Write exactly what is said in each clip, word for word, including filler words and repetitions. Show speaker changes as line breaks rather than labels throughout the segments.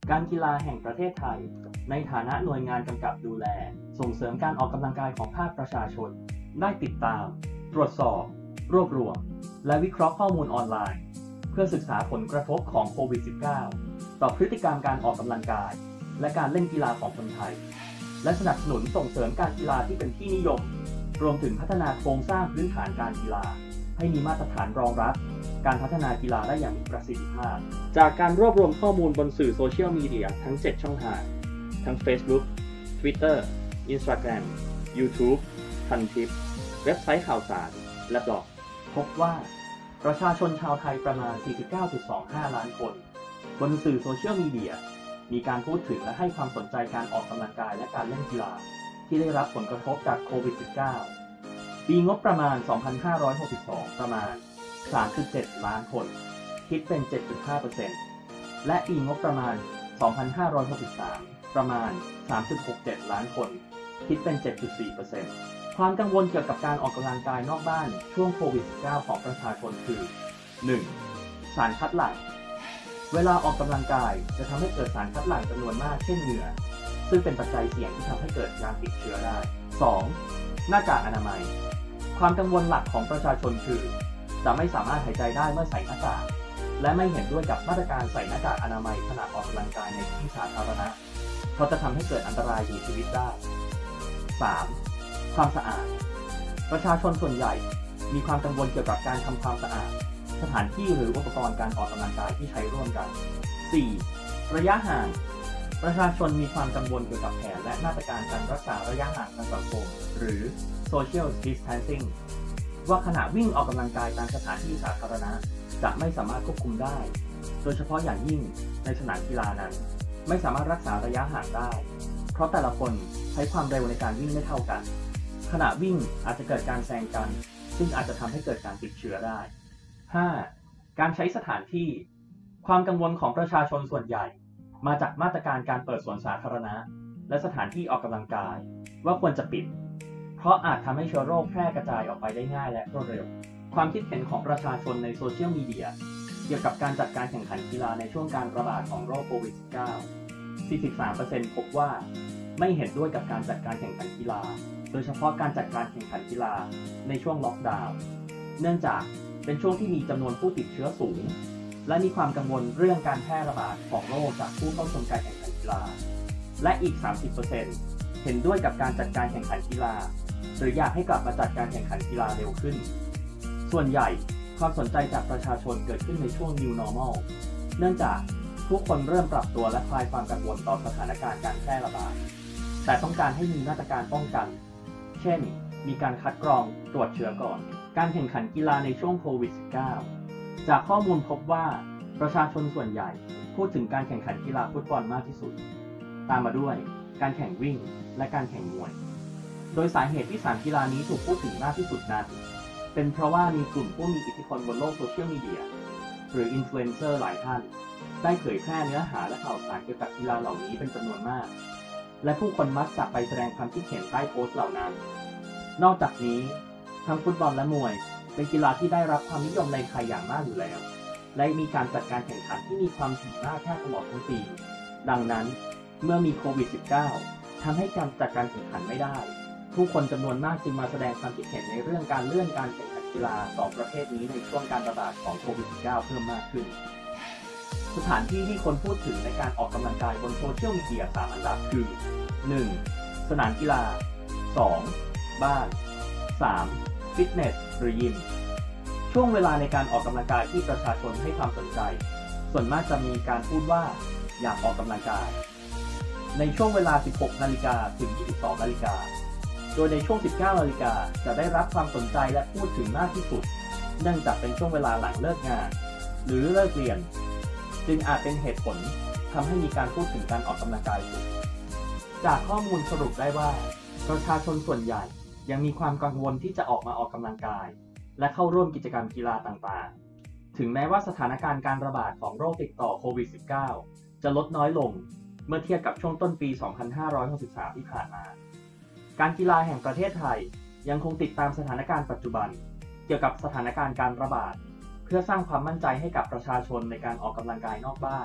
การกีฬาแห่งประเทศไทยในฐานะหน่วยงานกำกับดูแลส่งเสริมการออกกำลังกายของภาคประชาชนได้ติดตามตรวจสอบรวบรวมและวิเคราะห์ข้อมูลออนไลน์เพื่อศึกษาผลกระทบของโควิด สิบเก้า ต่อพฤติกรรมการออกกำลังกายและการเล่นกีฬาของคนไทยและสนับสนุนส่งเสริมการกีฬาที่เป็นที่นิยมรวมถึงพัฒนาโครงสร้างพื้นฐานการกีฬาให้มีมาตรฐานรองรับการพัฒนากีฬาได้อย่างมีประสิทธิภาพจากการรวบรวมข้อมูลบนสื่อโซเชียลมีเดียทั้ง เจ็ด ช่องทางทั้ง Facebook Twitter Instagram YouTube พันทิปเว็บไซต์ข่าวสารและบล็อกพบว่าประชาชนชาวไทยประมาณ สี่สิบเก้าจุดสองห้า ล้านคนบนสื่อโซเชียลมีเดียมีการพูดถึงและให้ความสนใจการออกกำลังกายและการเล่นกีฬาที่ได้รับผลกระทบจากโควิด สิบเก้า ปีงบประมาณ สองพันห้าร้อยหกสิบสอง ประมาณ สามจุดเจ็ด ล้านคนคิดเป็น เจ็ดจุดห้าเปอร์เซ็นต์ และปีงบประมาณ สองพันห้าร้อยหกสิบสาม ประมาณ สามจุดหกเจ็ด ล้านคนคิดเป็น เจ็ดจุดสี่เปอร์เซ็นต์ ความกังวลเกี่ยวกับการออกกำลังกายนอกบ้านช่วงโควิด สิบเก้า ของประชาชนคือ หนึ่ง สารคัดหลั่งเวลาออกกำลังกายจะทำให้เกิดสารคัดหลั่งจำนวนมากเช่นเหงื่อซึ่งเป็นปัจจัยเสี่ยงที่ทำให้เกิดการติดเชื้อได้ สอง หน้ากากอนามัยความกังวลหลักของประชาชนคือจะไม่สามารถหายใจได้เมื่อใส่หน้ากากและไม่เห็นด้วยกับมาตรการใส่หน้ากากอนามัยขณะออกกำลังกายในที่สาธารณะเพราะจะทำให้เกิดอันตรายถึงชีวิตได้ สาม ความสะอาดประชาชนส่วนใหญ่มีความกังวลเกี่ยวกับการทำความสะอาดสถานที่หรืออุปกรณ์การออกกำลังกายที่ใช้ร่วมกัน สี่ ระยะห่างประชาชนมีความกังวลเกี่ยวกับแผนและมาตรการการรักษาระยะห่างทางสังคมหรือ social distancing ว่าขณะวิ่งออกกำลังกายตามสถานที่สาธารณะจะไม่สามารถควบคุมได้โดยเฉพาะอย่างยิ่งในสนามกีฬานั้นไม่สามารถรักษาระยะห่างได้เพราะแต่ละคนใช้ความเร็วในการวิ่งไม่เท่ากันขณะวิ่งอาจจะเกิดการแซงกันซึ่งอาจจะทำให้เกิดการติดเชื้อได้ ห้า การใช้สถานที่ความกังวลของประชาชนส่วนใหญ่มาจากมาตรการการเปิดสวนสาธารณะและสถานที่ออกกำลังกายว่าควรจะปิดเพราะอาจทำให้เชื้อโรคแพร่กระจายออกไปได้ง่ายและรวดเร็วความคิดเห็นของประชาชนในโซเชียลมีเดียเกี่ยวกับการจัดการแข่งขันกีฬาในช่วงการระบาดของโรคโควิด สิบเก้า สี่สิบสามเปอร์เซ็นต์ พบว่าไม่เห็นด้วยกับการจัดการแข่งขันกีฬาโดยเฉพาะการจัดการแข่งขันกีฬาในช่วงล็อกดาวน์เนื่องจากเป็นช่วงที่มีจำนวนผู้ติดเชื้อสูงและมีความกังวลเรื่องการแพร่ระบาดของโรคจากผู้เข้าชมการแข่งขันกีฬาและอีก สามสิบเปอร์เซ็นต์ เห็นด้วยกับการจัดการแข่งขันกีฬาหรืออยากให้กลับมาจัดการแข่งขันกีฬาเร็วขึ้นส่วนใหญ่ความสนใจจากประชาชนเกิดขึ้นในช่วง New Normal เนื่องจากทุกคนเริ่มปรับตัวและคลายความกังวลต่อสถานการณ์การแพร่ระบาดแต่ต้องการให้มีมาตรการป้องกันเช่นมีการคัดกรองตรวจเชื้อก่อนการแข่งขันกีฬาในช่วงโควิด สิบเก้า จากข้อมูลพบว่าประชาชนส่วนใหญ่พูดถึงการแข่งขันกีฬาฟุตบอลมากที่สุดตามมาด้วยการแข่งวิ่งและการแข่งมวยโดยสาเหตุที่สามกีฬานี้ถูกพูดถึงมากที่สุดนั้นเป็นเพราะว่ามีกลุ่มผู้มีอิทธิพลบนโลกโซเชียลมีเดียหรืออินฟลูเอนเซอร์หลายท่านได้เผยแพร่เนื้อหาและข่าวสารเกี่ยวกับกีฬาเหล่านี้เป็นจำนวนมากและผู้คนมักจะไปแสดงความคิดเห็นใต้โพสต์เหล่านั้นนอกจากนี้ทั้งฟุตบอลและมวยเป็นกีฬาที่ได้รับความนิยมในไทยอย่างมากอยู่แล้วและมีการจัดการแข่งขันที่มีความถี่มากแทบตลอดทั้งปีดังนั้นเมื่อมีโควิด สิบเก้า ทำให้การจัดการแข่งขันไม่ได้ผู้คนจำนวนมากจึงมาแสดงความคิดเห็นในเรื่องการเลื่อนการแข่งขันกีฬาสองประเภทนี้ในช่วงการระบาดของโควิด สิบเก้า เพิ่มมากขึ้นสถานที่ที่คนพูดถึงในการออกกำลังกายบนโซเชียลมีเดียสามอันดับคือ หนึ่ง สนามกีฬา สอง บ้าน สาม ฟิตเนสหรือยิมช่วงเวลาในการออกกำลังกายที่ประชาชนให้ความสนใจส่วนมากจะมีการพูดว่าอยากออกกำลังกายในช่วงเวลา สิบหกนาฬิกา ถึง ยี่สิบสองนาฬิกาโดยในช่วง สิบเก้านาฬิกาจะได้รับความสนใจและพูดถึงมากที่สุดเนื่องจากเป็นช่วงเวลาหลังเลิกงานหรือเลิกเรียนจึงอาจเป็นเหตุผลทำให้มีการพูดถึงการออกกำลังกายสูงจากข้อมูลสรุปได้ว่าประชาชนส่วนใหญ่ยังมีความกังวลที่จะออกมาออกกำลังกายและเข้าร่วมกิจกรรมกีฬาต่างๆถึงแม้ว่าสถานการณ์การระบาดของโรคติดต่อโควิด สิบเก้า จะลดน้อยลงเมื่อเทียบกับช่วงต้นปี สองพันห้าร้อยหกสิบสาม ที่ผ่านมาการกีฬาแห่งประเทศไทยยังคงติดตามสถานการณ์ปัจจุบันเกี่ยวกับสถานการณ์การระบาดเพื่อสร้างความมั่นใจให้กับประชาชนในการออกกำลังกายนอกบ้าน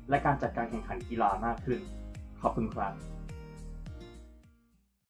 และการจัดการแข่งขันกีฬามากขึ้นขอบคุณครับ